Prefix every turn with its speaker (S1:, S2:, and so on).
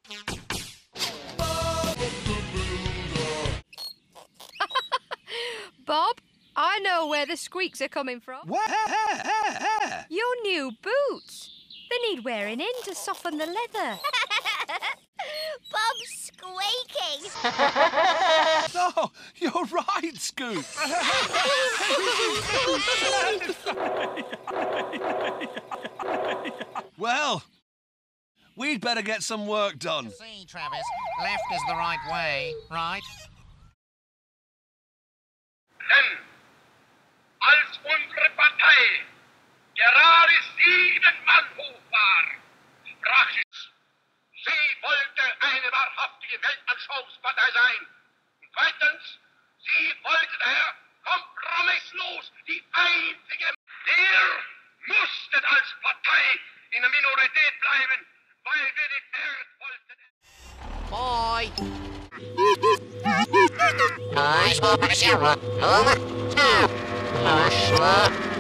S1: Bob, I know where the squeaks are coming from.
S2: Where?
S1: Your new boots. They need wearing in to soften the leather.
S3: Bob's squeaking.
S2: No, you're right, Scoot. Well, we'd better get some work done.
S4: See, Travis, left is the right way, right?
S5: Denn als unsere Partei gerade 7 Mann hoch war, sprach sie wollte eine wahrhaftige Weltanschauungspartei sein. Und zweitens, sie wollte daher kompromisslos die einzige. Wir mussten als Partei in der Minorität bleiben, weil wir den Erd wollten.
S4: Bye.
S6: Nice,